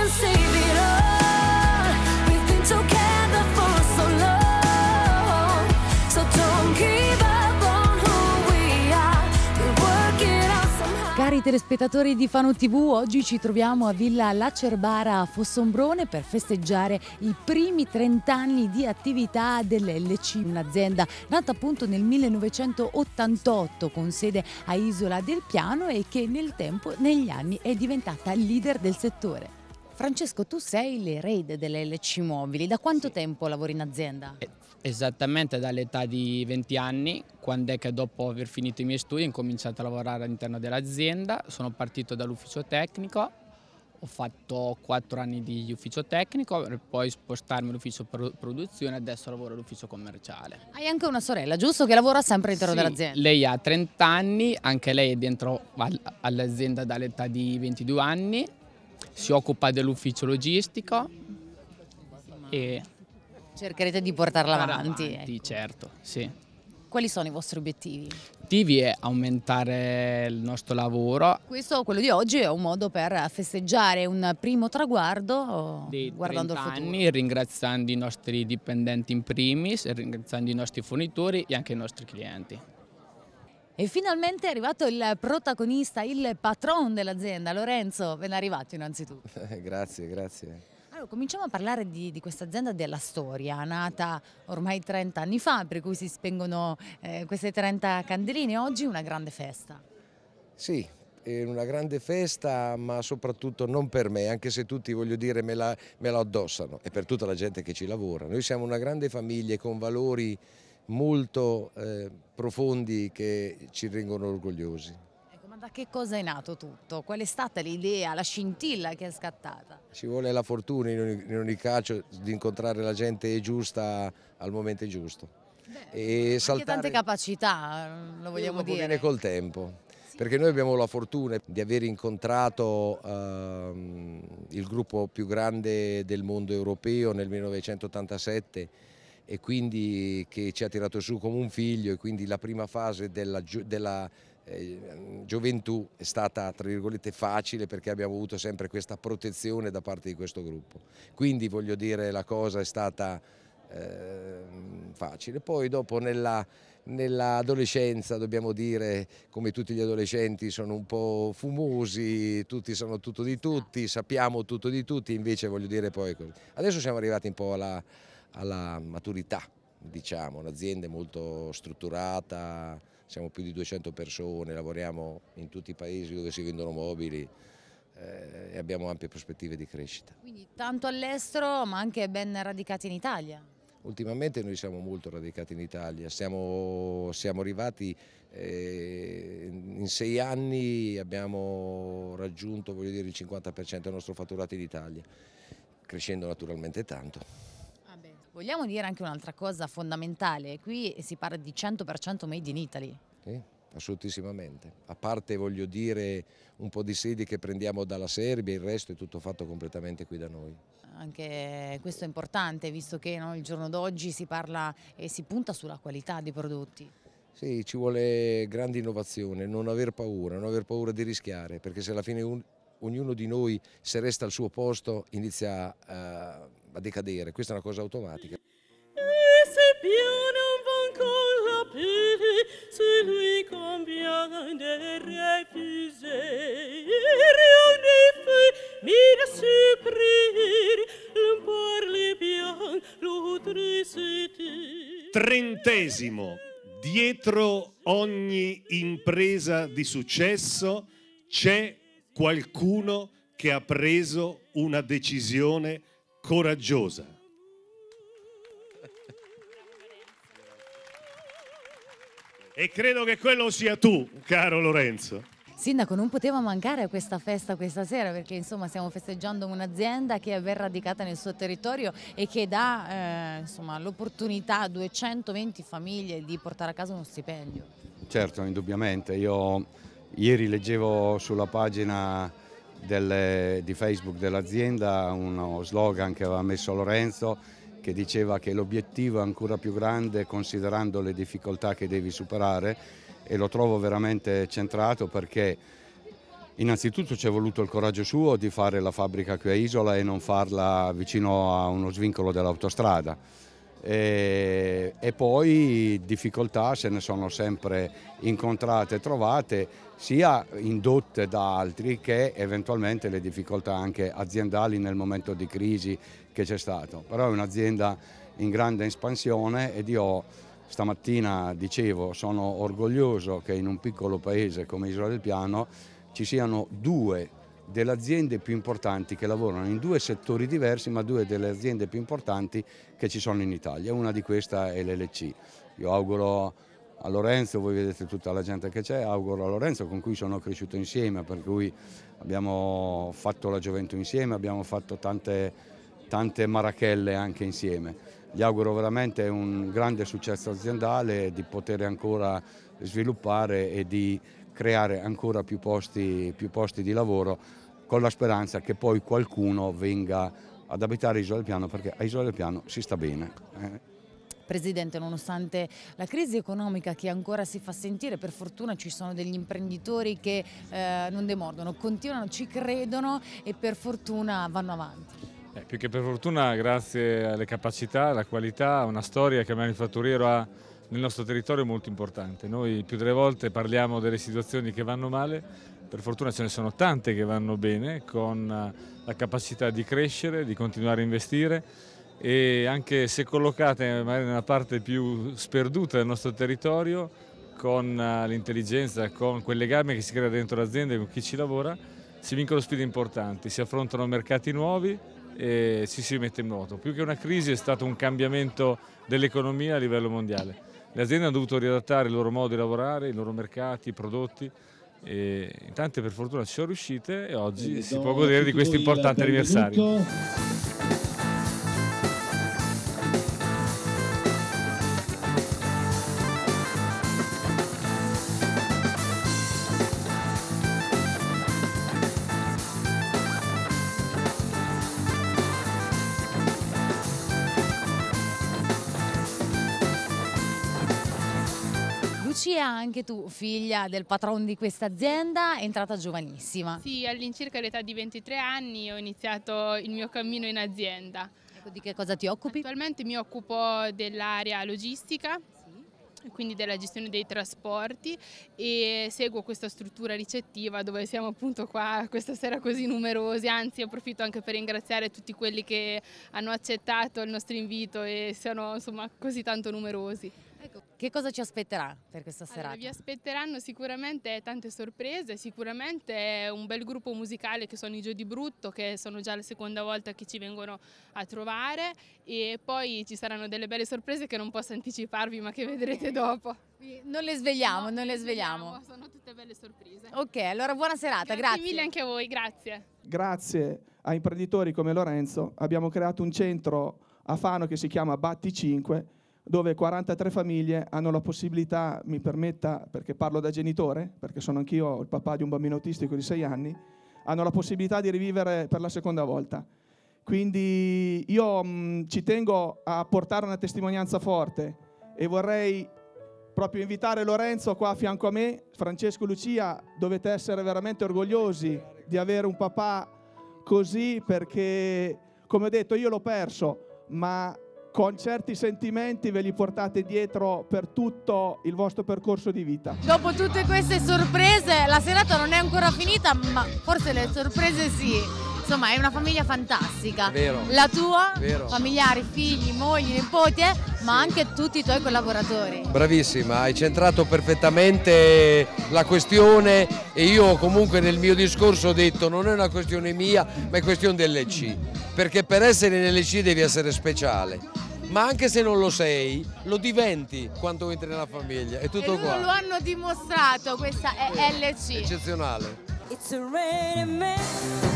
can save it all. We've been together for so long, so don't give up on who we are. We'll work it out somehow. Cari telespettatori di Fano TV, oggi ci troviamo a Villa Lacerbara a Fossombrone per festeggiare i primi 30 anni di attività dell'LC, un'azienda nata appunto nel 1988 con sede a Isola del Piano e che nel tempo, negli anni, è diventata leader del settore. Francesco, tu sei l'erede dell'LC Mobili, da quanto tempo lavori in azienda? Esattamente dall'età di 20 anni, quando è che dopo aver finito i miei studi ho cominciato a lavorare all'interno dell'azienda. Sono partito dall'ufficio tecnico, ho fatto 4 anni di ufficio tecnico per poi spostarmi all'ufficio produzione, adesso lavoro all'ufficio commerciale. Hai anche una sorella, giusto? Che lavora sempre all'interno dell'azienda? Lei ha 30 anni, anche lei è dentro all'azienda dall'età di 22 anni, si occupa dell'ufficio logistico e cercherete di portarla avanti. Certo, sì. Quali sono i vostri obiettivi? L'obiettivo è aumentare il nostro lavoro. Questo, quello di oggi, è un modo per festeggiare un primo traguardo Dei guardando il 30 futuro. anni, ringraziando i nostri dipendenti in primis, ringraziando i nostri fornitori e anche i nostri clienti. E finalmente è arrivato il protagonista, il patron dell'azienda, Lorenzo. Ben arrivato innanzitutto. Grazie, grazie. Allora, cominciamo a parlare di questa azienda, della storia, nata ormai 30 anni fa, per cui si spengono queste 30 candeline. Oggi una grande festa. Sì, è una grande festa, ma soprattutto non per me, anche se tutti, voglio dire, me la addossano, e per tutta la gente che ci lavora. Noi siamo una grande famiglia con valori molto profondi che ci rendono orgogliosi. Ecco, ma da che cosa è nato tutto? Qual è stata l'idea, la scintilla che è scattata? Ci vuole la fortuna in ogni caso di incontrare la gente giusta al momento giusto. E Anche tante capacità, lo vogliamo dire. Viene col tempo. Perché noi abbiamo la fortuna di aver incontrato il gruppo più grande del mondo europeo nel 1987 e quindi che ci ha tirato su come un figlio, e quindi la prima fase della gioventù è stata, tra virgolette, facile, perché abbiamo avuto sempre questa protezione da parte di questo gruppo. Quindi, voglio dire, la cosa è stata facile. Poi dopo nell'adolescenza, dobbiamo dire, come tutti gli adolescenti, sono un po' fumosi, tutti sanno tutto di tutti, sappiamo tutto di tutti, invece, voglio dire, poi così. Adesso siamo arrivati un po' alla maturità, diciamo, un'azienda molto strutturata, siamo più di 200 persone, lavoriamo in tutti i paesi dove si vendono mobili e abbiamo ampie prospettive di crescita. Quindi tanto all'estero, ma anche ben radicati in Italia. Ultimamente noi siamo molto radicati in Italia, siamo arrivati, in 6 anni abbiamo raggiunto, voglio dire, il 50% del nostro fatturato in Italia, crescendo naturalmente tanto. Vogliamo dire anche un'altra cosa fondamentale, qui si parla di 100% made in Italy. Sì, assolutissimamente, a parte, voglio dire, un po' di sedi che prendiamo dalla Serbia, il resto è tutto fatto completamente qui da noi. Anche questo è importante, visto che il giorno d'oggi si parla e si punta sulla qualità dei prodotti. Sì, ci vuole grande innovazione, non aver paura di rischiare, perché se alla fine ognuno di noi, se resta al suo posto, inizia a decadere, questa è una cosa automatica. Trentesimo, dietro ogni impresa di successo c'è qualcuno che ha preso una decisione coraggiosa. E credo che quello sia tu, caro Lorenzo. Sindaco, non poteva mancare a questa festa questa sera, perché insomma stiamo festeggiando un'azienda che è ben radicata nel suo territorio e che dà l'opportunità a 220 famiglie di portare a casa uno stipendio. Certo, indubbiamente. Io ieri leggevo sulla pagina di Facebook dell'azienda uno slogan che aveva messo Lorenzo, che diceva che l'obiettivo è ancora più grande considerando le difficoltà che devi superare, e lo trovo veramente centrato, perché Innanzitutto ci è voluto il coraggio suo di fare la fabbrica qui a Isola e non farla vicino a uno svincolo dell'autostrada. E poi difficoltà se ne sono sempre incontrate e trovate, sia indotte da altri che eventualmente le difficoltà anche aziendali nel momento di crisi che c'è stato. Però è un'azienda in grande espansione ed io stamattina dicevo sono orgoglioso che in un piccolo paese come Isola del Piano ci siano due delle aziende più importanti che lavorano in due settori diversi, ma due delle aziende più importanti che ci sono in Italia. Una di queste è l'LC. Io auguro a Lorenzo, voi vedete tutta la gente che c'è, auguro a Lorenzo con cui sono cresciuto insieme, per cui abbiamo fatto la gioventù insieme, abbiamo fatto tante marachelle anche insieme. Gli auguro veramente un grande successo aziendale, di poter ancora sviluppare e di creare ancora più posti di lavoro, con la speranza che poi qualcuno venga ad abitare Isola del Piano, perché a Isola del Piano si sta bene. Presidente, nonostante la crisi economica che ancora si fa sentire, per fortuna ci sono degli imprenditori che non demordono, continuano, ci credono e per fortuna vanno avanti. Più che per fortuna, grazie alle capacità, alla qualità, una storia che il manifatturiero ha nel nostro territorio è molto importante. Noi più delle volte parliamo delle situazioni che vanno male, per fortuna ce ne sono tante che vanno bene, con la capacità di crescere, di continuare a investire, e anche se collocate magari nella parte più sperduta del nostro territorio, con l'intelligenza, con quel legame che si crea dentro l'azienda e con chi ci lavora, si vincono sfide importanti, si affrontano mercati nuovi e ci si mette in moto. Più che una crisi è stato un cambiamento dell'economia a livello mondiale. Le aziende hanno dovuto riadattare il loro modo di lavorare, i loro mercati, i prodotti, e in tante per fortuna ci sono riuscite e oggi si può godere di questo importante anniversario. Lucia, anche tu, figlia del patron di questa azienda, è entrata giovanissima. Sì, all'incirca all'età di 23 anni ho iniziato il mio cammino in azienda. Ecco, di che cosa ti occupi? Attualmente mi occupo dell'area logistica, quindi della gestione dei trasporti, e seguo questa struttura ricettiva dove siamo appunto qua questa sera così numerosi. Anzi, approfitto anche per ringraziare tutti quelli che hanno accettato il nostro invito e sono insomma così tanto numerosi. Ecco, che cosa ci aspetterà per questa serata? Allora, vi aspetteranno sicuramente tante sorprese, sicuramente un bel gruppo musicale che sono i Gio di Brutto, che sono già la seconda volta che ci vengono a trovare, e poi ci saranno delle belle sorprese che non posso anticiparvi ma che vedrete dopo. Non le svegliamo, non le svegliamo. Sono tutte belle sorprese. Ok, allora buona serata, grazie. Grazie mille anche a voi, grazie. Grazie a imprenditori come Lorenzo abbiamo creato un centro a Fano che si chiama Batti 5, dove 43 famiglie hanno la possibilità, mi permetta perché parlo da genitore, perché sono anch'io il papà di un bambino autistico di 6 anni, hanno la possibilità di rivivere per la seconda volta. Quindi io ci tengo a portare una testimonianza forte e vorrei proprio invitare Lorenzo qua a fianco a me. Francesco, Lucia, dovete essere veramente orgogliosi di avere un papà così, perché come ho detto io l'ho perso, ma con certi sentimenti ve li portate dietro per tutto il vostro percorso di vita. Dopo tutte queste sorprese, la serata non è ancora finita, ma forse le sorprese sì. Insomma, è una famiglia fantastica. Vero. La tua, Vero. familiari, figli, mogli, nipoti, ma anche tutti i tuoi collaboratori. Bravissima, hai centrato perfettamente la questione, e io comunque nel mio discorso ho detto non è una questione mia, ma è questione dell'EC, perché per essere nell'EC devi essere speciale, ma anche se non lo sei, lo diventi quando entri nella famiglia, è tutto qua. Lo hanno dimostrato, questa è LC. Eccezionale. It's a raining man.